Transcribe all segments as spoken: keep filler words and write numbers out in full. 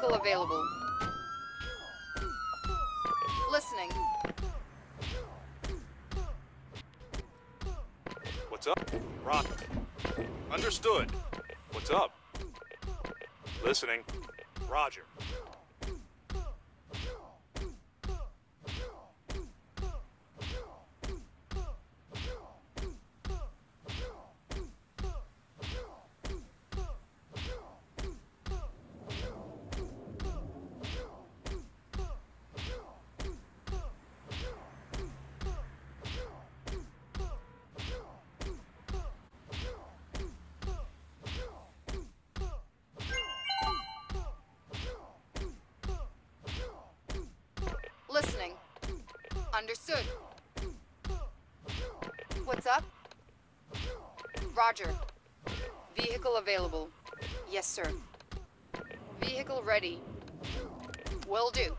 Vehicle available. Listening. What's up? Rock. Understood. What's up? Listening. Roger. Listening. Understood. What's up? Roger. Vehicle available. Yes, sir. Vehicle ready. Will do.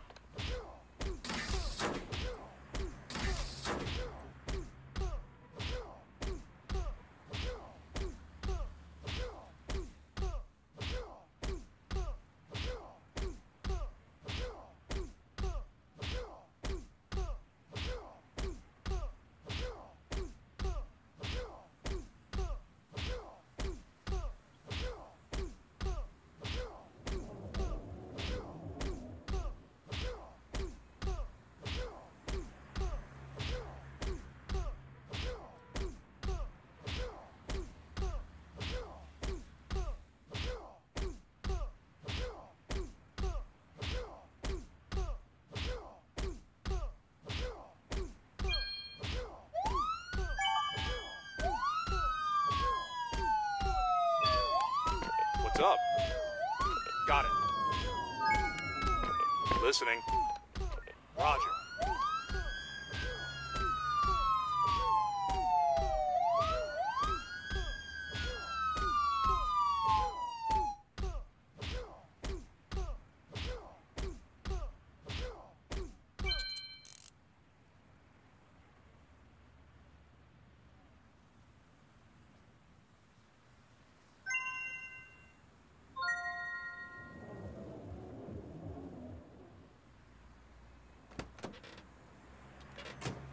What's up? Got it. Listening. Roger.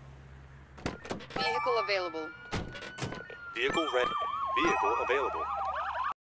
Vehicle available. Vehicle ready. Vehicle available.